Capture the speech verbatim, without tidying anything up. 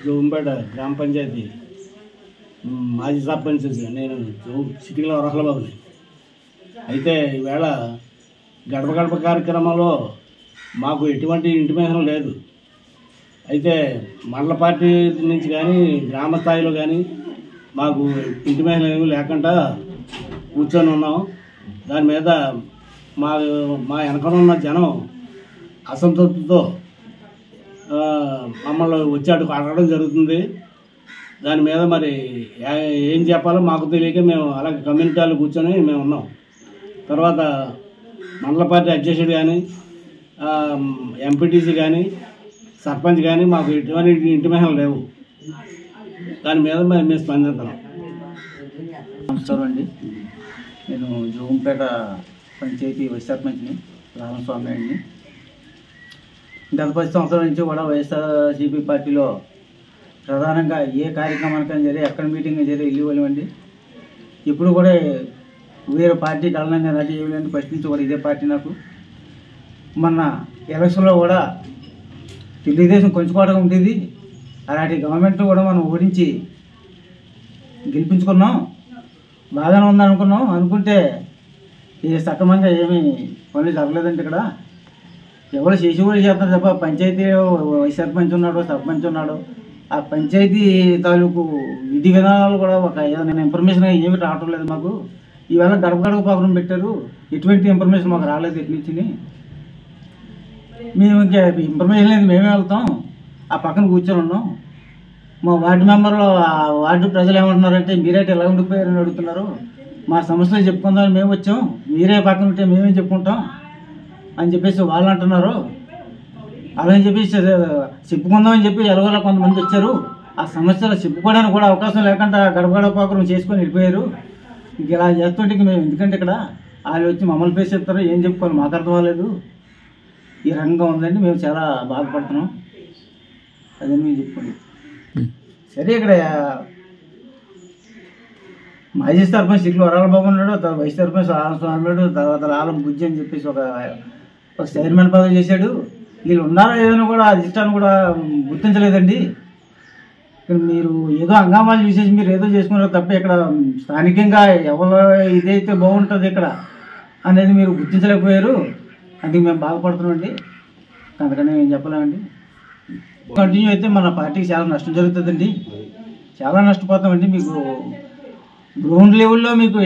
జోంపేట గ్రామ పంచాయతీ మాజీ సర్పంచ్ నేను సిటీలో వరహలబాబుని. అయితే ఈవేళ గడప గడప కార్యక్రమంలో మాకు ఎటువంటి ఇంటిమేషన్ లేదు. అయితే మండల పార్టీ నుంచి కానీ గ్రామ స్థాయిలో కానీ మాకు ఇంటిమేషన్ ఏమీ లేకుండా కూర్చొని ఉన్నాం. దాని మీద మా మా వెనకనున్న జనం అసంతృప్తితో మమ్మల్ని వచ్చి అడుగు అడగడం జరుగుతుంది. దాని మీద మరి ఏం చెప్పాలో మాకు తెలియక మేము అలాగే కమ్యూనిటీలు కూర్చొని మేము ఉన్నాం. తర్వాత మండల పార్టీ అధ్యక్షుడు కానీ ఎంపీటీసీ కానీ సర్పంచ్ కానీ మాకు ఎటువంటి ఇంటిమేషన్ లేవు. దాని మీద మేము స్పందిస్తున్నాం. నమస్కారం అండి. నేను జోంపేట పంచాయతీ వైస్ సర్పంచ్ని రామస్వామి అండి. గత పది సంవత్సరాల నుంచి కూడా వైఎస్ఆర్సీపీ పార్టీలో ప్రధానంగా ఏ కార్యక్రమానికైనా సరే ఎక్కడ మీటింగ్ సరే వెళ్ళివ్వలేమండి. ఇప్పుడు కూడా వేరే పార్టీ కారణంగా నాకు ఇవ్వలేండి. ఫస్ట్ నుంచి కూడా ఇదే పార్టీ నాకు. మొన్న ఎలక్షన్లో కూడా తెలుగుదేశం కొంచెంపాటుగా ఉంటుంది. అలాంటి గవర్నమెంట్ కూడా మనం ఓడించి గెలిపించుకున్నాం. బాగానే ఉందనుకున్నాం. అనుకుంటే ఇది సక్రమంగా ఏమీ పనులు జరగలేదండి. ఇక్కడ ఎవరు చేసి కూడా చేస్తారు తప్ప పంచాయతీ వైస్ సర్పంచ్ ఉన్నాడు, సర్పంచ్ ఉన్నాడు. ఆ పంచాయతీ తాలూకు విధి విధానాలు కూడా ఒక ఏదైనా ఇన్ఫర్మేషన్ ఏమి రావటం లేదు మాకు. ఈవేళ గడప గడప ప్రోగ్రాం పెట్టారు. ఎటువంటి ఇన్ఫర్మేషన్ మాకు రాలేదు ఎటు నుంచి. మేము ఇంకా ఇన్ఫర్మేషన్ లేదు, మేమే వెళ్తాం. ఆ పక్కన కూర్చొని ఉన్నాం. మా వార్డు మెంబర్లు ఆ వార్డు ప్రజలు ఏమంటున్నారంటే మీరైతే ఎలా ఉండిపోయారని అడుగుతున్నారు. మా సమస్యలు చెప్పుకుందామని మేము వచ్చాం, మీరే పక్కన ఉంటే మేమే చెప్పుకుంటాం అని చెప్పేసి వాళ్ళు అంటున్నారు. అలాగని చెప్పేసి చెప్పుకుందామని చెప్పి ఎలాగోలా కొంతమంది వచ్చారు. ఆ సమస్యలు చెప్పుకోవడానికి కూడా అవకాశం లేకుండా గడప గడప ప్రోగ్రాం చేసుకొని వెళ్ళిపోయారు. ఇంక ఇలా చేస్తుంటే మేము ఎందుకంటే ఇక్కడ వాళ్ళు వచ్చి మమ్మల్ని పేసి చెప్తారు, ఏం చెప్పుకోవాలి మాకు అర్థం అవ్వలేదు. ఈ రంగంగా ఉందండి. మేము చాలా బాధపడుతున్నాం. అదే మేము చెప్పుకోండి. సరే, ఇక్కడ మాజీ సర్పంచ్ సిట్లు వరాల బాబు ఉన్నాడు, తర్వాత వైస్ సర్పంచ్ స్వామి ఉన్నాడు, తర్వాత ఆలం బుజ్జి అని చెప్పేసి ఒక ఒక చైర్మన్ పదవి చేశాడు. వీళ్ళు ఉన్నారో ఏదైనా కూడా అధిష్టానం కూడా గుర్తించలేదండి. ఇక్కడ మీరు ఏదో హంగామాలు చూసేసి మీరు ఏదో చేసుకున్నారు తప్ప ఇక్కడ స్థానికంగా ఎవరు ఇదైతే బాగుంటుంది ఇక్కడ అనేది మీరు గుర్తించలేకపోయారు. అందుకు మేము బాధపడుతున్నామండి. అందుకని ఏం చెప్పలేమండి. కంటిన్యూ అయితే మన పార్టీకి చాలా నష్టం జరుగుతుందండి. చాలా నష్టపోతామండి. మీకు గ్రౌండ్ లెవెల్లో మీకు